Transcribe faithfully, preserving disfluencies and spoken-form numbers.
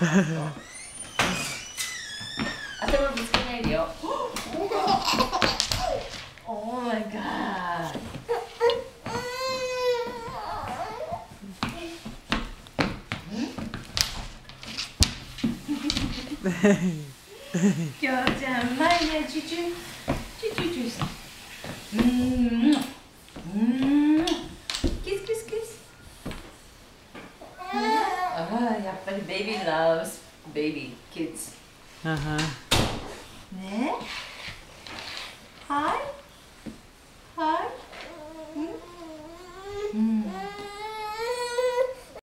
頭ぶつけないでよ。Oh my god. きょうちゃん、前ね、チュチュ、チュチュチュした。うーん、うーん、キスキスキス。ああ、やっぱりベイビー loves baby kids。 Uh-huh.